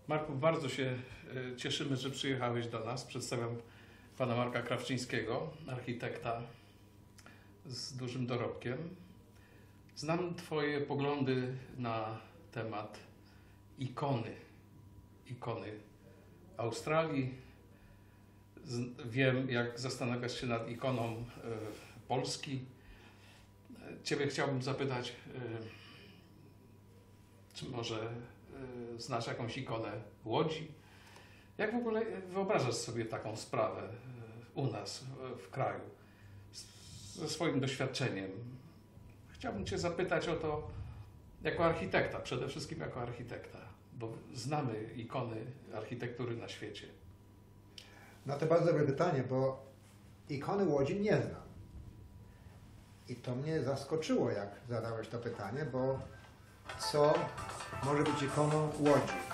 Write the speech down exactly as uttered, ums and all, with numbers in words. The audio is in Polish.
Marku, bardzo się e, cieszymy, że przyjechałeś do nas. Przedstawiam pana Marka Krawczyńskiego, architekta z dużym dorobkiem. Znam twoje poglądy na temat ikony, ikony Australii. Z, wiem, jak zastanawiasz się nad ikoną e, Polski. Ciebie chciałbym zapytać, e, czy może e, znasz jakąś ikonę Łodzi? Jak w ogóle wyobrażasz sobie taką sprawę e, u nas w, w kraju, z, ze swoim doświadczeniem? Chciałbym cię zapytać o to jako architekta, przede wszystkim jako architekta, bo znamy ikony architektury na świecie. No to bardzo dobre pytanie, bo ikony Łodzi nie znam. I to mnie zaskoczyło, jak zadałeś to pytanie, bo co może być ikoną Łodzi?